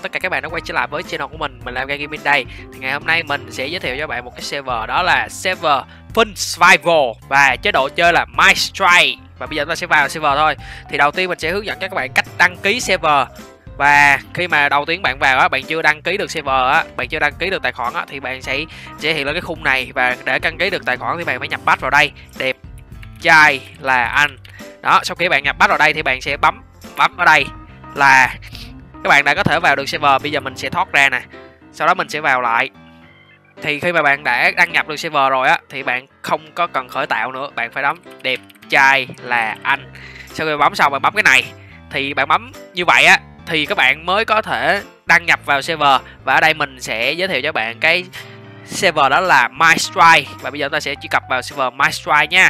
tất cả các bạn đã quay trở lại với channel của mình là Gang Gaming đây. Thì ngày hôm nay mình sẽ giới thiệu cho bạn một cái server, đó là server Fun Survival và chế độ chơi là My Strike. Và bây giờ chúng ta sẽ vào server thôi. Thì đầu tiên mình sẽ hướng dẫn cho các bạn cách đăng ký server. Và khi mà đầu tiên bạn vào á, bạn chưa đăng ký được server á, bạn chưa đăng ký được tài khoản á, thì bạn sẽ hiện lên cái khung này. Và để đăng ký được tài khoản thì bạn phải nhập badge vào đây, đẹp trai là anh. Đó, sau khi bạn nhập badge vào đây thì bạn sẽ bấm ở đây là các bạn đã có thể vào được server. Bây giờ mình sẽ thoát ra nè, sau đó mình sẽ vào lại. Thì khi mà bạn đã đăng nhập được server rồi á, thì bạn không có cần khởi tạo nữa, bạn phải bấm đẹp trai là anh. Sau khi bấm xong bạn bấm cái này, thì bạn bấm như vậy á thì các bạn mới có thể đăng nhập vào server. Và ở đây mình sẽ giới thiệu cho bạn cái server đó là My Strike. Và bây giờ chúng ta sẽ truy cập vào server My Strike nha.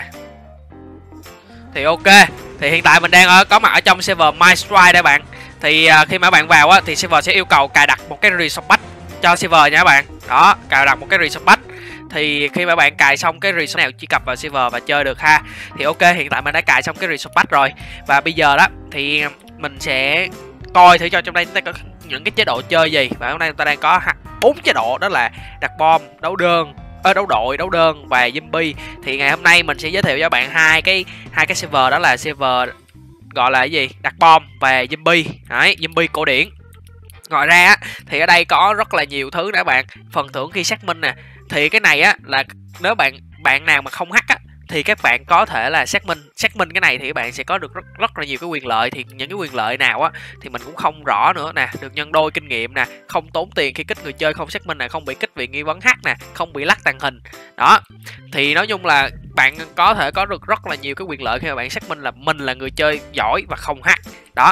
Thì ok, thì hiện tại mình đang có mặt ở trong server My Strike đây bạn. Thì khi mà bạn vào á, thì server sẽ yêu cầu cài đặt một cái resource pack cho server nha các bạn. Đó, cài đặt một cái resource pack. Thì khi mà bạn cài xong cái resource nào truy cập vào server và chơi được ha. Thì ok, hiện tại mình đã cài xong cái resource pack rồi. Và bây giờ đó thì mình sẽ coi thử cho trong đây chúng ta có những cái chế độ chơi gì. Và hôm nay chúng ta đang có 4 chế độ, đó là đặt bom, đấu đơn, đấu đội, đấu đơn và zombie. Thì ngày hôm nay mình sẽ giới thiệu cho bạn hai cái server, đó là server gọi là cái gì, đặt bom và zombie. Đấy, zombie cổ điển. Ngoài ra á, thì ở đây có rất là nhiều thứ nữa bạn. Phần thưởng khi xác minh nè. Thì cái này á là nếu bạn nào mà không hack á, thì các bạn có thể là xác minh cái này thì các bạn sẽ có được rất là nhiều cái quyền lợi. Thì những cái quyền lợi nào á thì mình cũng không rõ nữa nè. Được nhân đôi kinh nghiệm nè, không tốn tiền khi kích người chơi không xác minh nè, không bị kích vì nghi vấn hack nè, không bị lắc tàng hình. Đó. Thì nói chung là bạn có thể có được rất là nhiều cái quyền lợi khi mà bạn xác minh là mình là người chơi giỏi và không hack. Đó.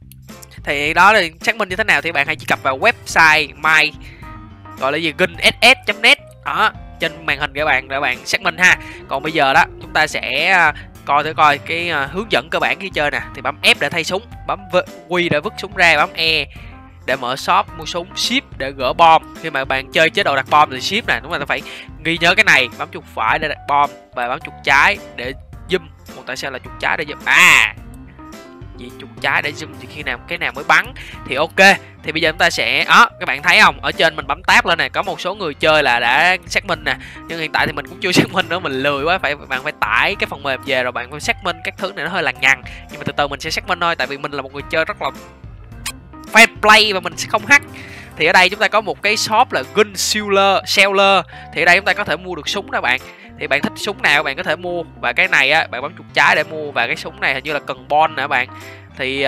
Thì đó là xác minh như thế nào thì bạn hãy truy cập vào website my gọi là gì gunss.net. Đó, trên màn hình các bạn để bạn xác minh ha. Còn bây giờ đó chúng ta sẽ coi cái hướng dẫn cơ bản khi chơi nè. Thì bấm F để thay súng, bấm Q để vứt súng ra, bấm E để mở shop mua súng, Shift để gỡ bom. Khi mà bạn chơi chế độ đặt bom thì Shift nè, chúng ta phải ghi nhớ cái này. Bấm chuột phải để đặt bom và bấm chuột trái để zoom. Ủa, tại sao là chuột trái để zoom? Vì chuột trái để zoom thì khi nào cái nào mới bắn. Thì ok, thì bây giờ chúng ta sẽ các bạn thấy không, ở trên mình bấm tab lên này, có một số người chơi là đã xác minh nè, nhưng hiện tại thì mình cũng chưa xác minh nữa, mình lười quá, bạn phải tải cái phần mềm về rồi bạn phải xác minh các thứ này, nó hơi lằng nhằng. Nhưng mà từ từ mình sẽ xác minh thôi, tại vì mình là một người chơi rất là fair play và mình sẽ không hack. Thì ở đây chúng ta có một cái shop là Gun Seller. Thì ở đây chúng ta có thể mua được súng đó bạn. Thì bạn thích súng nào bạn có thể mua. Và cái này á, bạn bấm chuột trái để mua. Và cái súng này hình như là cần bon nè bạn. Thì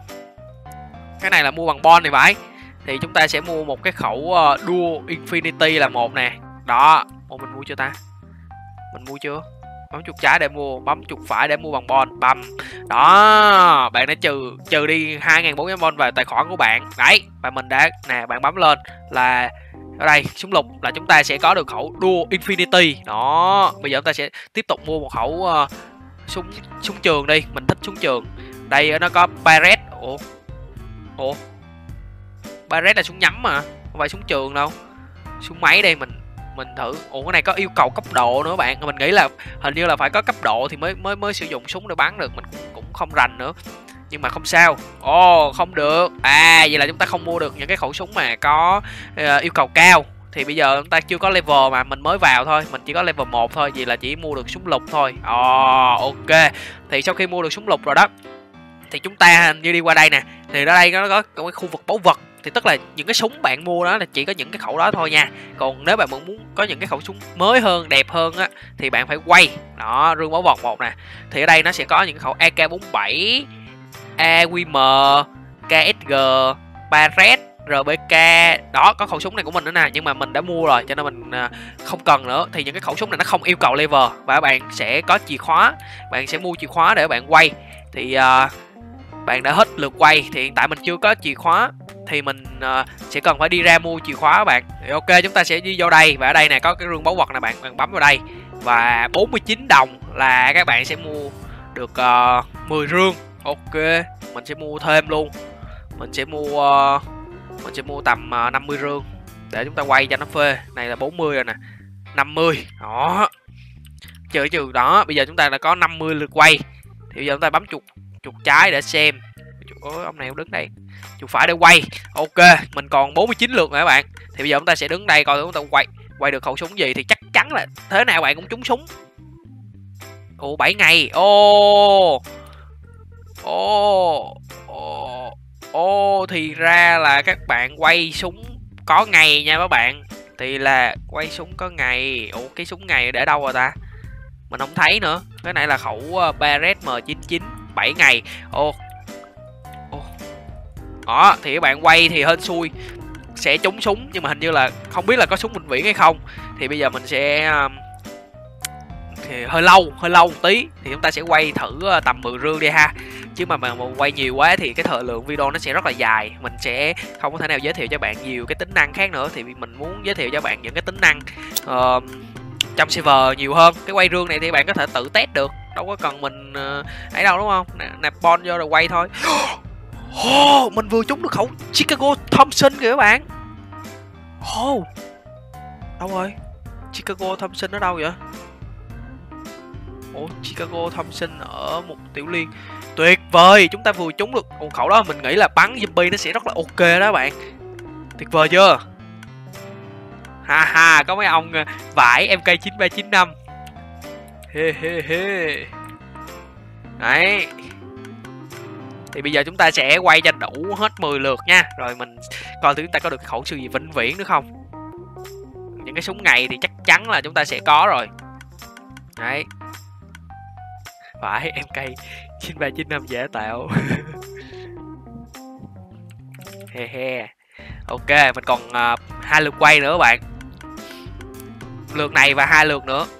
cái này là mua bằng bon thì phải. Thì chúng ta sẽ mua một cái khẩu Dual Infinity là một nè. Đó. Ồ, mình mua chưa ta? Mình mua chưa? Bấm chuột trái để mua, bấm chuột phải để mua bằng bon, bấm. Đó, bạn đã trừ đi 2.400 bon vào tài khoản của bạn. Đấy, và mình đã nè, bạn bấm lên là ở đây súng lục là chúng ta sẽ có được khẩu Dual Infinity. Đó, bây giờ chúng ta sẽ tiếp tục mua một khẩu súng trường đi, mình thích súng trường. Đây nó có Barrett. Ủa, Barrett là súng nhắm mà, không phải súng trường đâu. Súng máy đây, mình thử. Ủa, cái này có yêu cầu cấp độ nữa bạn. Mình nghĩ là hình như là phải có cấp độ thì mới sử dụng súng để bắn được. Mình cũng không rành nữa. Nhưng mà không sao. Ồ, không được. Vậy là chúng ta không mua được những cái khẩu súng mà có yêu cầu cao. Thì bây giờ chúng ta chưa có level mà mình mới vào thôi. Mình chỉ có level 1 thôi. Vậy là chỉ mua được súng lục thôi. Ok. Thì sau khi mua được súng lục rồi đó, thì chúng ta như đi qua đây nè. Thì ở đây nó có cái khu vực báu vật. Thì tức là những cái súng bạn mua đó là chỉ có những cái khẩu đó thôi nha. Còn nếu bạn muốn có những cái khẩu súng mới hơn, đẹp hơn á, thì bạn phải quay. Đó, rương báu vật 1 nè. Thì ở đây nó sẽ có những khẩu AK-47, AQM, KSG, Barrett, RBK. Đó, có khẩu súng này của mình nữa nè. Nhưng mà mình đã mua rồi cho nên mình không cần nữa. Thì những cái khẩu súng này nó không yêu cầu level. Và bạn sẽ có chìa khóa. Bạn sẽ mua chìa khóa để bạn quay. Thì bạn đã hết lượt quay. Thì hiện tại mình chưa có chìa khóa. Thì mình sẽ cần phải đi ra mua chìa khóa các bạn. Thì ok, chúng ta sẽ đi vô đây. Và ở đây nè có cái rương báu vật nè bạn. Bạn bấm vào đây. Và 49 đồng là các bạn sẽ mua được 10 rương. Ok, mình sẽ mua thêm luôn. Mình sẽ mua tầm 50 rương để chúng ta quay cho nó phê. Này là 40 rồi nè. 50. Đó. Trừ đó, bây giờ chúng ta đã có 50 lượt quay. Thì bây giờ chúng ta bấm chuột trái để xem. Ôi, ông này không đứng đây. chuột phải để quay. Ok, mình còn 49 lượt nữa các bạn. Thì bây giờ chúng ta sẽ đứng đây coi chúng ta quay được khẩu súng gì, thì chắc chắn là thế nào bạn cũng trúng súng. Ồ, 7 ngày. Thì ra là các bạn quay súng có ngày nha các bạn. Thì là quay súng có ngày. Ủa, cái súng ngày để đâu rồi ta? Mình không thấy nữa. Cái này là khẩu Barrett M99 7 ngày. Đó, thì các bạn quay thì hên xui sẽ trúng súng, nhưng mà hình như là không biết là có súng vĩnh viễn hay không. Thì bây giờ mình sẽ thì hơi lâu một tí, thì chúng ta sẽ quay thử tầm 10 rương đi ha. Chứ mà quay nhiều quá thì cái thời lượng video nó sẽ rất là dài, mình sẽ không có thể nào giới thiệu cho bạn nhiều cái tính năng khác nữa. Thì mình muốn giới thiệu cho bạn những cái tính năng trong server nhiều hơn. Cái quay rương này thì bạn có thể tự test được, đâu có cần mình ấy đâu, đúng không? Nạp bon vô rồi quay thôi. Mình vừa trúng được khẩu Chicago Thompson kìa các bạn. Đâu rồi? Chicago Thompson ở đâu vậy? Chicago Thompson ở một tiểu liên. Tuyệt vời, chúng ta vừa trúng được khẩu đó. Mình nghĩ là bắn zombie nó sẽ rất là ok đó các bạn. Tuyệt vời chưa? Ha, có mấy ông vải MK9395. He. Đấy. Thì bây giờ chúng ta sẽ quay cho đủ hết 10 lượt nha. Rồi mình coi thử chúng ta có được cái khẩu sư gì vĩnh viễn nữa không. Những cái súng ngày thì chắc chắn là chúng ta sẽ có rồi. Đấy. Phải, MK9395 dễ tạo. He. Ok, mình còn 2 lượt quay nữa các bạn. Lượt này và 2 lượt nữa.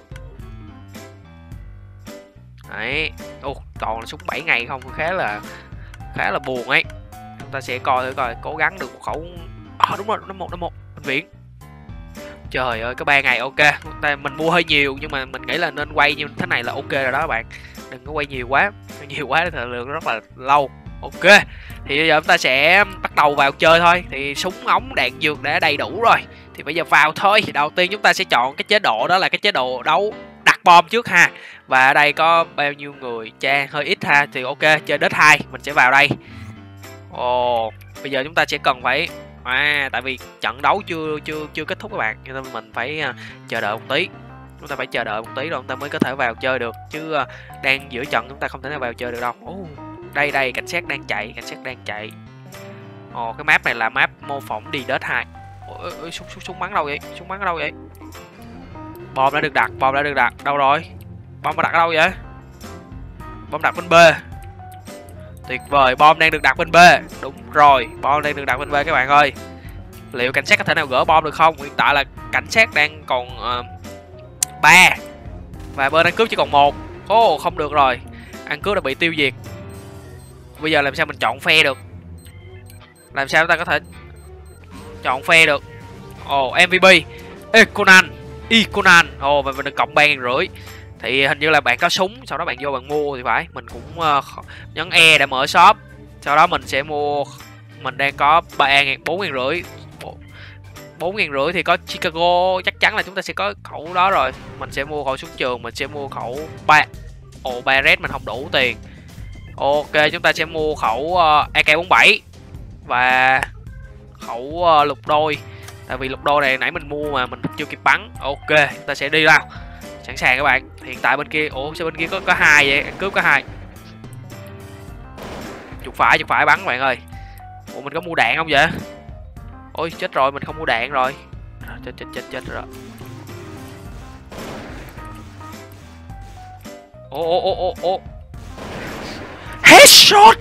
Đấy. Toàn là súng 7 ngày không, khá là buồn ấy. Chúng ta sẽ coi thử coi cố gắng được một khẩu. Đúng rồi, nó một bệnh viện. Trời ơi, có 3 ngày. Ok, mình mua hơi nhiều nhưng mà mình nghĩ là nên quay như thế này là ok rồi đó các bạn. Đừng có quay nhiều quá thì thời lượng rất là lâu. Ok, thì bây giờ chúng ta sẽ bắt đầu vào chơi thôi. Thì súng ống đạn dược đã đầy đủ rồi, thì bây giờ vào thôi. Đầu tiên chúng ta sẽ chọn cái chế độ, đó là cái chế độ đấu đặt bom trước ha. Và ở đây có bao nhiêu người? Hơi ít ha. Thì ok, chơi đết 2 mình sẽ vào đây. Bây giờ chúng ta sẽ cần phải tại vì trận đấu chưa kết thúc các bạn, nên mình phải chờ đợi một tí. Chúng ta phải chờ đợi một tí rồi chúng ta mới có thể vào chơi được, chứ đang giữa trận chúng ta không thể nào vào chơi được đâu. Đây cảnh sát đang chạy. Cái map này là map mô phỏng đi đết 2. Súng bắn đâu vậy? Bom đã được đặt. Đâu rồi? Bom đã đặt ở đâu vậy? Bom đặt bên B. Tuyệt vời, bom đang được đặt bên B. Đúng rồi, bom đang được đặt bên B các bạn ơi. Liệu cảnh sát có thể nào gỡ bom được không? Hiện tại là cảnh sát đang còn 3 và bên ăn cướp chỉ còn 1. Không được rồi, ăn cướp đã bị tiêu diệt. Bây giờ làm sao mình chọn phe được? Làm sao chúng ta có thể chọn phe được? MVP Conan. Và mình được cộng 3.500. Thì hình như là bạn có súng, sau đó bạn vô bạn mua thì phải. Mình cũng nhấn E để mở shop. Sau đó mình sẽ mua. Mình đang có 4.500. 4.500 thì có Chicago. Chắc chắn là chúng ta sẽ có khẩu đó rồi. Mình sẽ mua khẩu súng trường. Mình sẽ mua khẩu Barrett mình không đủ tiền. Ok, chúng ta sẽ mua khẩu AK47 và khẩu lục đôi. Tại vì lục đôi này nãy mình mua mà mình chưa kịp bắn. Ok, chúng ta sẽ đi nào. Sẵn sàng các bạn. Hiện tại bên kia, sao bên kia có 2 vậy? Ăn cướp có 2. Chuột phải bắn các bạn ơi. Mình có mua đạn không vậy? Ôi chết rồi, mình không mua đạn rồi. Chết rồi. Headshot.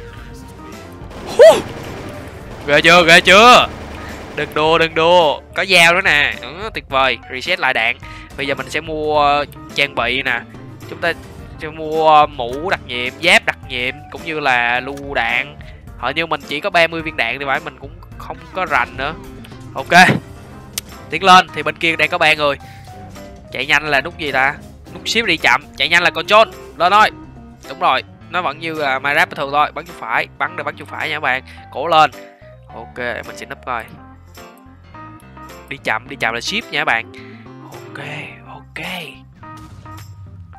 Ghê chưa? Đừng đùa. Có dao nữa nè. Tuyệt vời. Reset lại đạn. Bây giờ mình sẽ mua trang bị nè. Chúng ta sẽ mua mũ đặc nhiệm, giáp đặc nhiệm, cũng như là lưu đạn. Hình như mình chỉ có 30 viên đạn thì phải, mình cũng không có rành nữa. Ok, tiến lên. Thì bên kia đang có 3 người. Chạy nhanh là nút gì ta? Nút shift đi chậm. Chạy nhanh là control. Lên thôi. Đúng rồi, nó vẫn như là Minecraft bình thường thôi. Bắn chuột phải, bắn chuột phải nha các bạn. Cổ lên. Ok, mình sẽ núp coi. Đi chậm là shift nha các bạn. Ok.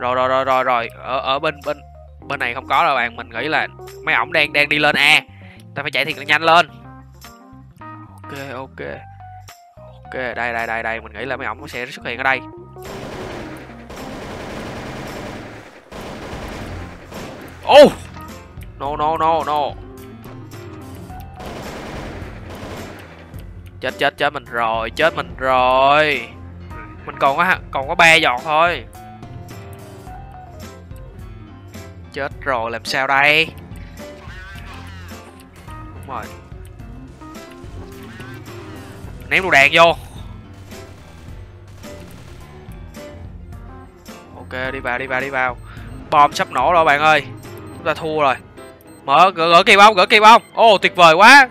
Rồi. Ở bên này không có đâu bạn. Mình nghĩ là mấy ổng đang đi lên A. Ta phải chạy thiệt là nhanh lên. Ok, ok. Ok, đây, mình nghĩ là mấy ổng sẽ xuất hiện ở đây. Oh! No. Chết mình rồi. Mình còn có 3 giọt thôi. Chết rồi, làm sao đây? Đúng rồi. Ném đồ đạn vô. Ok, đi vào. Bom sắp nổ rồi bạn ơi. Chúng ta thua rồi. Mở gỡ kìm không? Ô, tuyệt vời quá.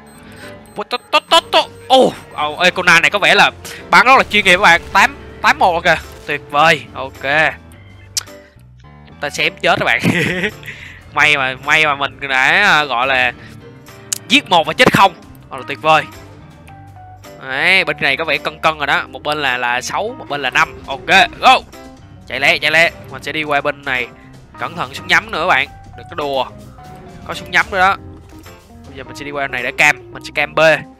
Ê, Conan này có vẻ là bắn rất là chuyên nghiệp các bạn. 8-1 kìa. Tuyệt vời. Ok. Chúng ta xém chết các bạn. may mà mình đã gọi là giết 1 và chết 0. Rất là tuyệt vời. Đấy, bên này có vẻ cân rồi đó. Một bên là 6, một bên là 5. Ok, go. Chạy lẹ. Mình sẽ đi qua bên này. Cẩn thận súng nhắm nữa các bạn. Đừng có đùa. Có súng nhắm nữa đó. Bây giờ mình sẽ đi qua bên này để cam. Mình sẽ cam B.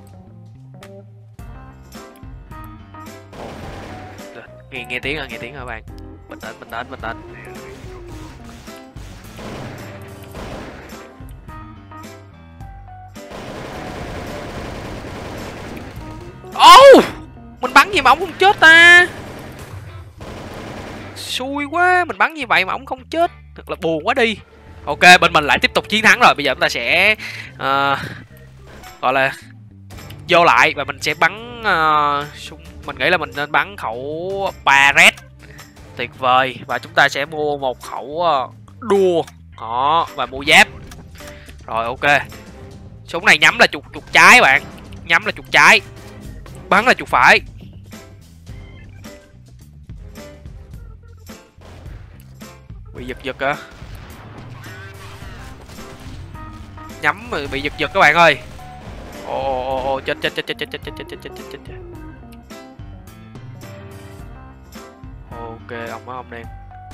Nghe tiếng rồi các bạn. Bình tĩnh. Mình bắn gì mà ổng không chết ta? Xui quá, mình bắn như vậy mà ổng không chết. Thật là buồn quá đi. Ok, bên mình lại tiếp tục chiến thắng rồi. Bây giờ chúng ta sẽ gọi là vô lại và mình sẽ bắn mình nghĩ là mình nên bắn khẩu Barret. Tuyệt vời. Và chúng ta sẽ mua một khẩu đua đó, và mua giáp. Rồi, ok. Súng này nhắm là chuột trái bạn. Nhắm là chuột trái, bắn là chuột phải. Bị giật á. Nhắm mà bị giật các bạn ơi. Ồ, chết. Ok, ông đen.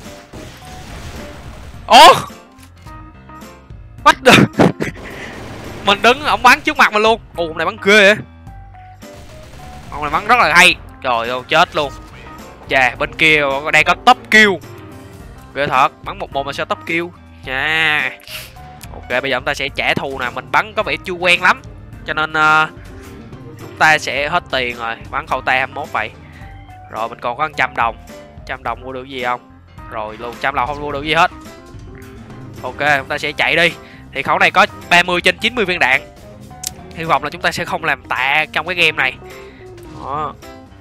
What the? Mình đứng, ông bắn trước mặt mình luôn. Ông này bắn ghê vậy. Ông này bắn rất là hay. Trời ơi, chết luôn. Chà, bên kia đang có top kill. Ghê thật, bắn 1-1 mà sao top kill nha. Ok, bây giờ chúng ta sẽ trả thù nè. Mình bắn có vẻ chưa quen lắm, cho nên chúng ta sẽ hết tiền rồi. Bắn khẩu tay 21 vậy. Rồi mình còn có 100 đồng. 100 đồng mua được gì không? Rồi luôn, 100 đồng không mua được gì hết. Ok, chúng ta sẽ chạy đi. Thì khẩu này có 30/90 viên đạn. Hy vọng là chúng ta sẽ không làm tạ trong cái game này. Đó.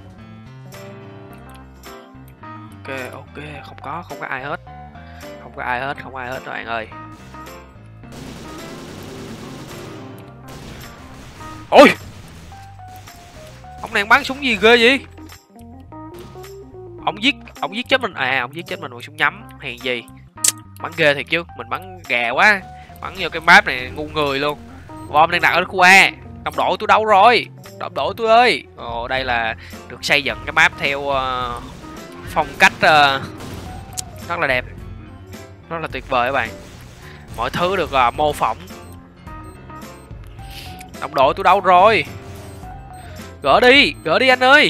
Ok, không có ai hết. Không có ai hết các bạn ơi. Ôi! Ông này bắn súng gì ghê vậy? Ông giết chết mình. Ông giết chết mình bằng súng nhắm. Hèn gì. Bắn ghê thiệt chứ, mình bắn gà quá. Bắn vô cái map này ngu người luôn. Bom đang đặt ở khu A. Đồng đội tôi đâu rồi? Đồng đội tôi ơi. Ồ, đây là được xây dựng cái map theo phong cách rất là đẹp, rất là tuyệt vời các bạn. Mọi thứ được mô phỏng. Đồng đội tôi đâu rồi? Gỡ đi anh ơi.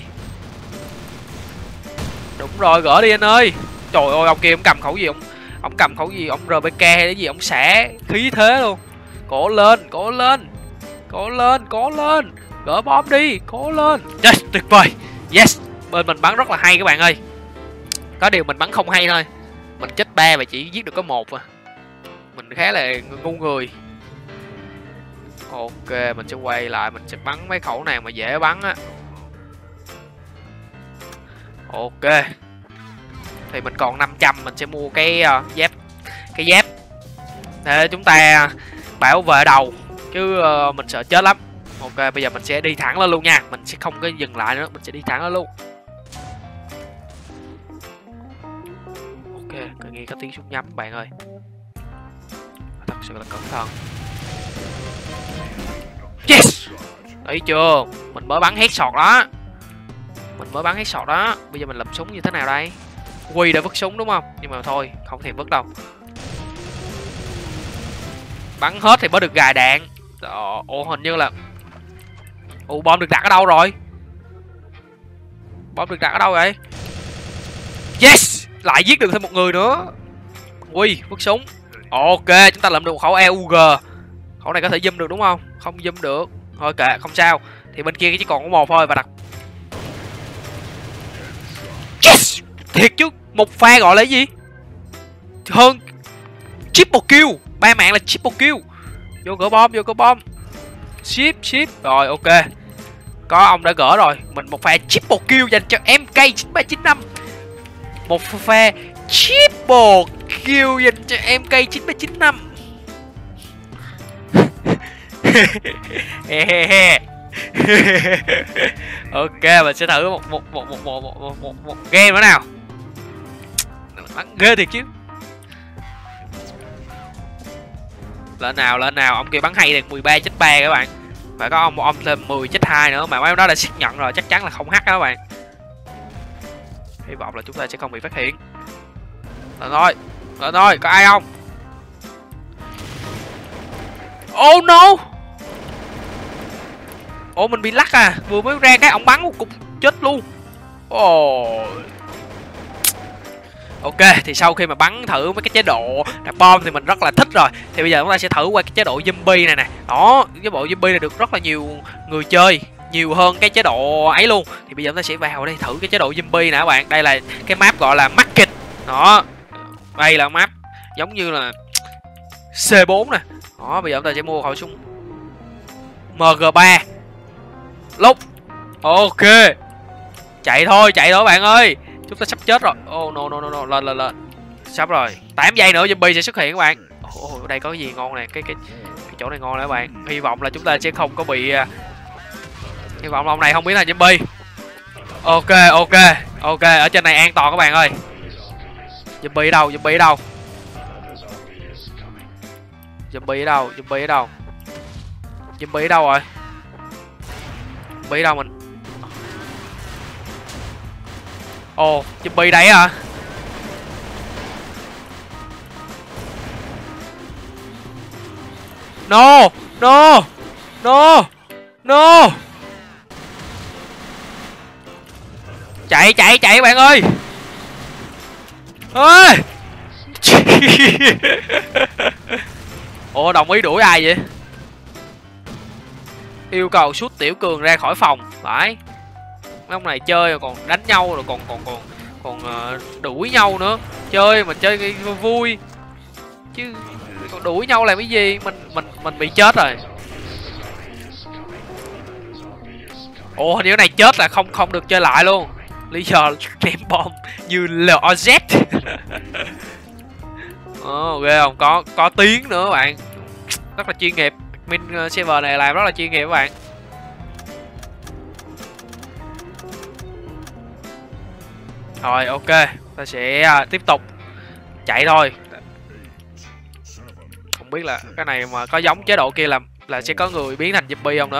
Đúng rồi, gỡ đi anh ơi. Trời ơi, ông kia ông cầm khẩu gì? Ông cầm khẩu gì? Ông RPK hay cái gì? Ông xả khí thế luôn. Cố lên. Gỡ bom đi, cố lên. Yes, tuyệt vời. Yes, bên mình bắn rất là hay các bạn ơi. Có điều mình bắn không hay thôi. Mình chết 3 và chỉ giết được có 1 à. Mình khá là ngu người. Ok, mình sẽ quay lại. Mình sẽ bắn mấy khẩu nào mà dễ bắn á. Ok. Thì mình còn 500. Mình sẽ mua cái giáp. Cái giáp để chúng ta bảo vệ đầu. Chứ mình sợ chết lắm. Ok, bây giờ mình sẽ đi thẳng lên luôn nha. Mình sẽ không có dừng lại nữa. Mình sẽ đi thẳng lên luôn. Ok, nghe có tiếng súng nhắm bạn ơi. Thật sự là cẩn thận. Yes! Thấy chưa? Mình mới bắn headshot đó. Bây giờ mình làm súng như thế nào đây? Quy đã vứt súng đúng không? Nhưng mà thôi, không thèm vứt đâu. Bắn hết thì mới được gài đạn. Ủa hình như là bom được đặt ở đâu rồi? Bom được đặt ở đâu vậy? Yes, lại giết được thêm một người nữa. Ui, vứt súng. Ok, chúng ta làm được một khẩu EUG. Khẩu này có thể zoom được đúng không? Không zoom được. Thôi kệ, không sao. Thì bên kia chỉ còn có một thôi và đặt. Yes, thiệt chứ. Một pha gọi là gì? Hơn triple kill. 3 mạng là triple kill. Vô gỡ bom. Ship. Rồi ok. Có ông đã gỡ rồi. Mình một pha triple kill dành cho MK9395. Một pha triple kill dành cho MK9395. Ok, mình sẽ thử một game nữa nào. Bắn ghê thiệt chứ. Lên nào, ông kia bắn hay được 13/3 các bạn. Phải có ông thêm 10/2 nữa mà mấy đó đã xác nhận rồi, chắc chắn là không hack đó các bạn. Hy vọng là chúng ta sẽ không bị phát hiện. Lên thôi, có ai không? Oh no. Ồ mình bị lắc à, vừa mới ra cái ông bắn một cục chết luôn. Ồ. Ok, thì sau khi mà bắn thử mấy cái chế độ đặt bom thì mình rất là thích rồi. Thì bây giờ chúng ta sẽ thử qua cái chế độ zombie này nè. Đó, cái bộ zombie này được rất là nhiều người chơi, nhiều hơn cái chế độ ấy luôn. Thì bây giờ chúng ta sẽ vào đây thử cái chế độ zombie nè các bạn. Đây là cái map gọi là Market. Đó. Đây là map giống như là C4 nè. Đó, bây giờ chúng ta sẽ mua khẩu súng MG3. Lúc. Ok. Chạy thôi bạn ơi. Chúng ta sắp chết rồi. Oh no. Lên. Sắp rồi. 8 giây nữa zombie sẽ xuất hiện các bạn. Ở đây có cái gì ngon nè. Cái chỗ này ngon nè các bạn. Hy vọng là chúng ta sẽ không có bị hy vọng là ông này không biến thành zombie. Ok, ở trên này an toàn các bạn ơi. Zombie ở đâu? Zombie ở đâu rồi? Zombie ở đâu mình? Ồ, zombie đấy à? No. Chạy các bạn ơi. Ơi. Ủa đồng ý đuổi ai vậy? Yêu cầu sút Tiểu Cường ra khỏi phòng. Phải. Mấy ông này chơi rồi còn đánh nhau rồi còn đuổi nhau nữa. Chơi mà chơi vui chứ còn đuổi nhau làm cái gì? Mình bị chết rồi. Ồ hình như cái này chết là không được chơi lại luôn. Lý do ném bom như LOZ. Ghê không? Có tiếng nữa các bạn. Rất là chuyên nghiệp. Min server này làm rất là chuyên nghiệp các bạn. Rồi ok, ta sẽ tiếp tục chạy thôi. Không biết là cái này mà có giống chế độ kia là sẽ có người biến thành zombie không nữa.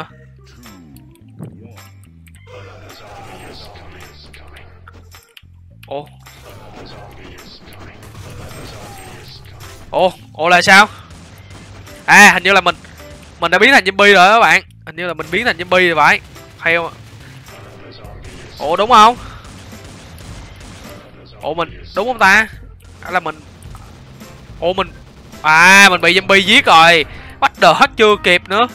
Ồ là sao? À hình như là mình đã biến thành zombie rồi các bạn. Hình như là mình biến thành zombie rồi phải. Hay không? Ồ đúng không? Ồ mình đúng không ta? Hay là mình mình bị zombie giết rồi. What the heck, chưa kịp nữa.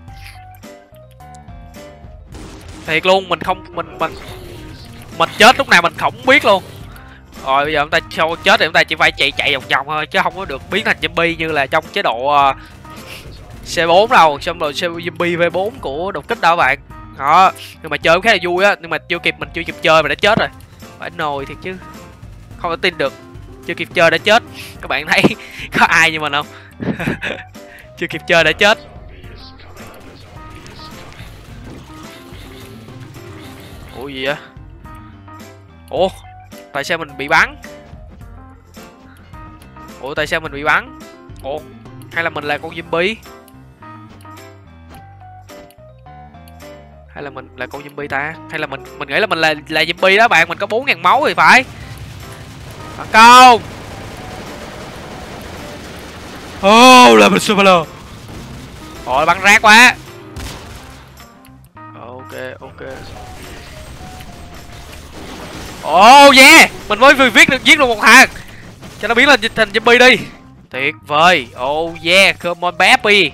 Thiệt luôn, mình chết lúc nào mình không biết luôn. Rồi bây giờ chúng ta sau chết thì chúng ta chỉ phải chạy vòng vòng thôi chứ không có được biến thành zombie như là trong chế độ C4 đâu, trong rồi zombie V4 của đột kích đâu các bạn. Đó, nhưng mà chơi cũng khá là vui á, nhưng mà mình chưa kịp chơi mà đã chết rồi. Phải nồi thiệt chứ. Không thể tin được. Chưa kịp chơi đã chết. Các bạn thấy có ai như mình không? Chưa kịp chơi đã chết. Ủa gì vậy? Ủa tại sao mình bị bắn? Ủa hay là mình là con zombie? Hay là mình là con zombie ta? Hay là mình nghĩ là mình là zombie đó bạn, mình có 4.000 máu thì phải. Phản công. Là mình super. Ôi bắn rác quá. Ok ok. Oh yeah, mình mới vừa viết được giết được một thằng. Cho nó biến lên thành zombie đi. Tuyệt vời. Oh yeah, come on baby.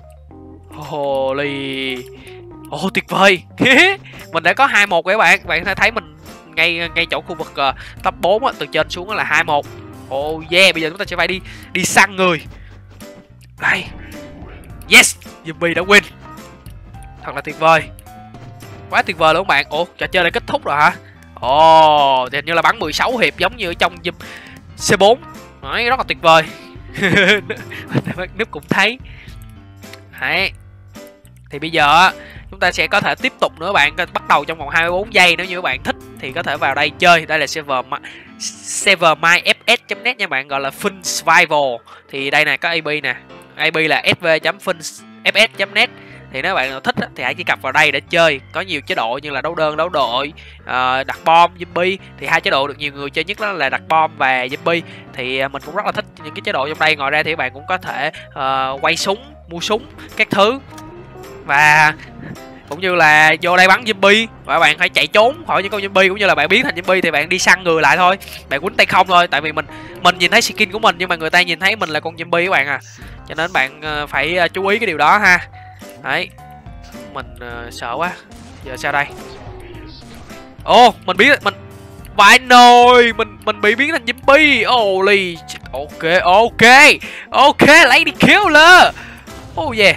Holy. Oh tuyệt vời. Mình đã có 2-1 rồi các bạn. Bạn thấy mình ngay chỗ khu vực top 4 á, từ trên xuống là 2-1. Oh yeah, bây giờ chúng ta sẽ phải đi săn người. Đây. Yes, zombie đã win. Thật là tuyệt vời. Quá tuyệt vời luôn các bạn. Ủa, trò chơi đã kết thúc rồi hả? Ồ, thì hình như là bắn 16 hiệp giống như ở trong C4. Đấy, rất là tuyệt vời. Nước cũng thấy. Đấy. Thì bây giờ chúng ta sẽ có thể tiếp tục nữa bạn, bắt đầu trong vòng 24 giây. Nếu như các bạn thích thì có thể vào đây chơi. Đây là server myfs.net nha bạn, gọi là Fun Survival. Thì đây này có IP nè. IP là sv.funfs.net. Thì nếu bạn nào thích thì hãy truy cập vào đây để chơi. Có nhiều chế độ như là đấu đơn, đấu đội, đặt bom, zombie. Thì hai chế độ được nhiều người chơi nhất đó là đặt bom và zombie. Thì mình cũng rất là thích những cái chế độ trong đây. Ngoài ra thì các bạn cũng có thể quay súng, mua súng, các thứ. Và cũng như là vô đây bắn zombie và các bạn phải chạy trốn khỏi những con zombie, cũng như là bạn biến thành zombie thì bạn đi săn người lại thôi. Bạn quýnh tay không thôi, tại vì mình nhìn thấy skin của mình nhưng mà người ta nhìn thấy mình là con zombie các bạn à. Cho nên bạn phải chú ý cái điều đó ha. Đấy. Mình sợ quá. Giờ sao đây? Ồ, mình biết mình vãi nồi, mình bị biến thành zombie. Holy. Ok, ok. Ok, lady killer. Oh yeah.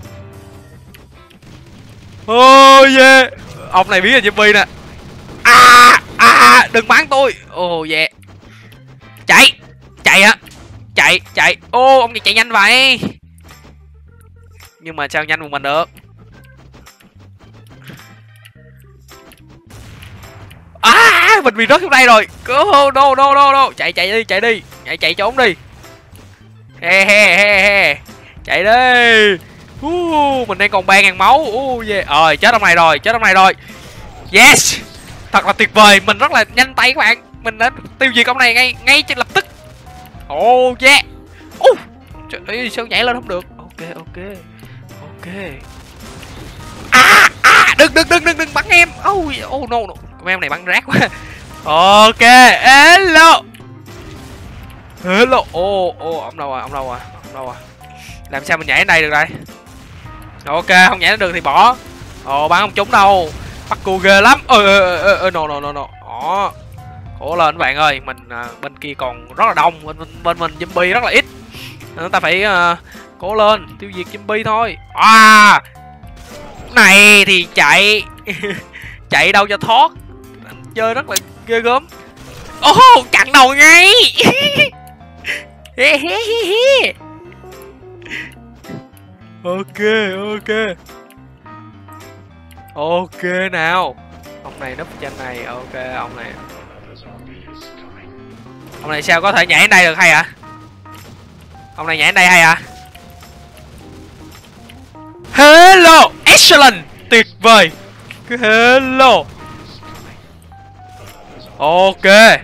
Oh yeah. Ông này biến thành zombie nè. Đừng bắn tôi. Oh yeah. Chạy. Chạy hả? Chạy. Ô, ông này chạy nhanh vậy. Nhưng mà sao nhanh một mình được? Mình bị rớt xuống đây rồi. No. Chạy đi. Chạy trốn đi. He. Chạy đi. Mình đang còn 3.000 máu. Yeah. Chết ông này rồi. Yes. Thật là tuyệt vời. Mình rất là nhanh tay các bạn. Mình đã tiêu diệt ông này ngay lập tức. Oh yeah. Trời ơi, sao nhảy lên không được? Ok. Đừng bắn em. Oh no. Em này bắn rác quá. Ok, hello. Ông đâu rồi? Làm sao mình nhảy đến đây được đây? Ok, không nhảy đến được thì bỏ. Bắn không trúng đâu. Bắt cua ghê lắm. No. Khổ lên các bạn ơi, mình bên kia còn rất là đông, bên mình zombie rất là ít. Nên ta phải cố lên, tiêu diệt zombie thôi. Này thì chạy. Chạy đâu cho thoát. Chơi rất là ghê gớm. Chặn đầu ngay. Ok nào. Ông này núp trên này. Ok, ông này sao có thể nhảy đến đây được hay hả? Ông này nhảy đến đây hay hả? Hello, excellent, tuyệt vời. Hello. Ok,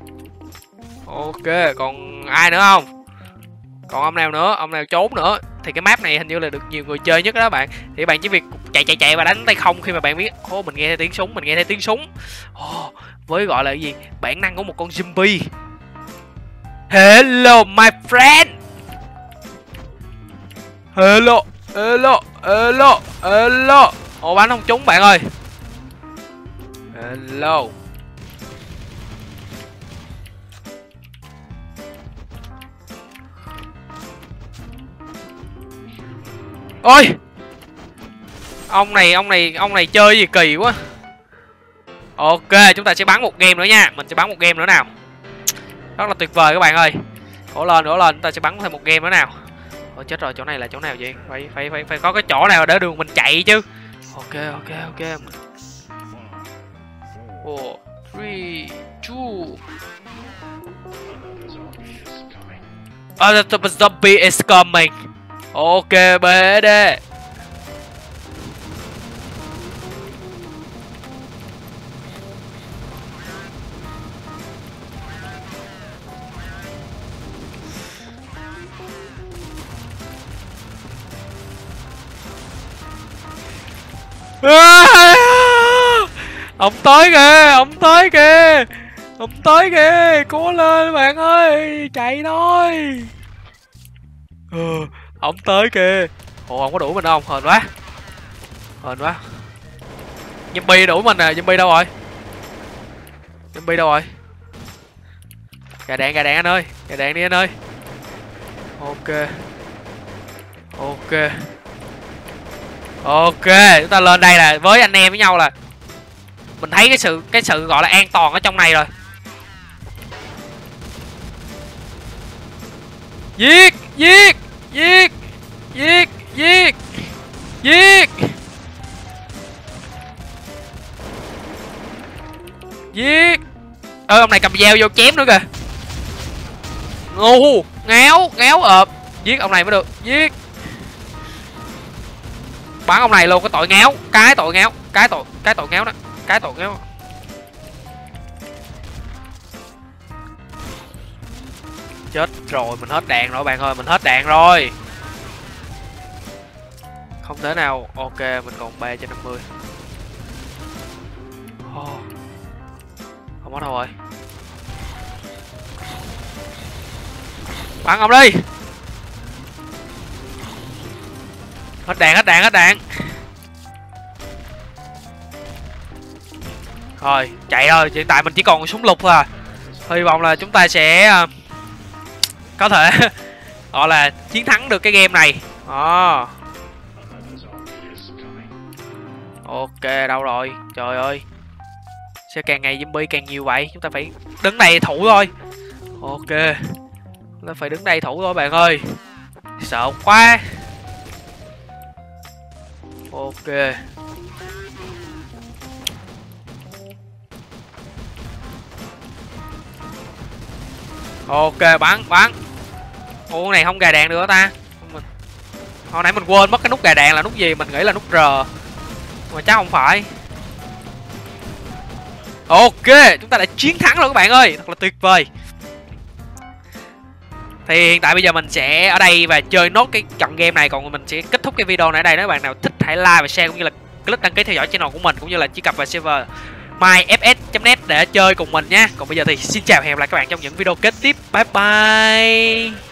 còn ai nữa không? Còn ông nào nữa, ông nào trốn nữa. Thì cái map này hình như là được nhiều người chơi nhất đó các bạn. Thì bạn chỉ việc chạy và đánh tay không khi mà bạn biết mình nghe thấy tiếng súng. Với gọi là cái gì? Bản năng của một con zombie. Hello my friend. Hello. Bắn không trúng bạn ơi. Hello. Ôi. Ông này chơi gì kỳ quá. Ok, chúng ta sẽ bắn một game nữa nha. Mình sẽ bắn một game nữa nào. Rất là tuyệt vời các bạn ơi. Đổ lên, chúng ta sẽ bắn thêm một game nữa nào. Chết rồi, chỗ này là chỗ nào vậy? Phải có cái chỗ nào để đường mình chạy chứ. Ok. 4, 3, 2. The zombie is coming. Ok, BD. Ông tới kìa, ông tới kìa, ông tới kìa, cố lên bạn ơi, chạy thôi. Ông tới kìa. Ồ, ông có đuổi mình không? Hên quá, hên quá. Zombie đuổi mình nè, zombie đâu rồi? Zombie đâu rồi? Gà đạn anh ơi, gà đạn đi anh ơi. Ok, ok, ok, chúng ta lên đây là với anh em với nhau là mình thấy cái sự gọi là an toàn ở trong này rồi. Giết, giết, giết, giết, giết, giết, giết. Ông này cầm dao vô chém nữa kìa. Ngu, ngáo, ngáo ợp. Giết ông này mới được, giết. Bắn ông này luôn, cái tội ngáo, cái tội ngáo, cái tội ngáo đó, cái tội ngáo. Chết rồi, mình hết đạn rồi bạn ơi, mình hết đạn rồi. Không thể nào. Ok, mình còn 3/50. Không có đâu rồi. Bắn ông đi. Hết đạn, hết đạn, hết đạn. Rồi, chạy thôi, hiện tại mình chỉ còn súng lục thôi à. Hy vọng là chúng ta sẽ có thể gọi là chiến thắng được cái game này. Ok, đâu rồi? Trời ơi, sao càng ngày zombie càng nhiều vậy? Chúng ta phải đứng đây thủ thôi. Ok, chúng ta phải đứng đây thủ thôi bạn ơi. Sợ quá. Ok. Ok, bắn, bắn. Ủa, cái này không gà đạn được hả ta? Hồi nãy mình quên mất cái nút gà đạn là nút gì, mình nghĩ là nút R. Mà chắc không phải. Ok, chúng ta đã chiến thắng rồi các bạn ơi, thật là tuyệt vời. Thì hiện tại bây giờ mình sẽ ở đây và chơi nốt cái trận game này, còn mình sẽ kết thúc cái video này ở đây. Nếu bạn nào thích hãy like và share cũng như là click đăng ký theo dõi channel của mình, cũng như là truy cập vào server myfs.net để chơi cùng mình nha. Còn bây giờ thì xin chào và hẹn gặp lại các bạn trong những video kế tiếp. Bye bye.